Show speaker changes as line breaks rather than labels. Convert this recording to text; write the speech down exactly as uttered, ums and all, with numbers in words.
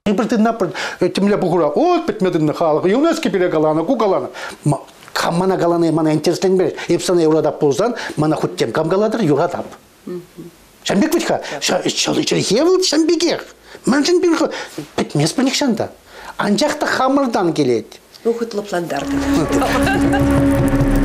Ибртын напр темля бугура. От битмедин халық. ЮНЕСКО бере каланы, ку каланы. Камана каланы мана интерестен бер. Епсана еврода болсан, мана хуттем кам каладыр юрадап. Шамбек битха. Шалычыр хевыл шамбекер. Манжын бир битмес бирникшанда. Анжақта хамырдан келеді.
Ухытлы пландар.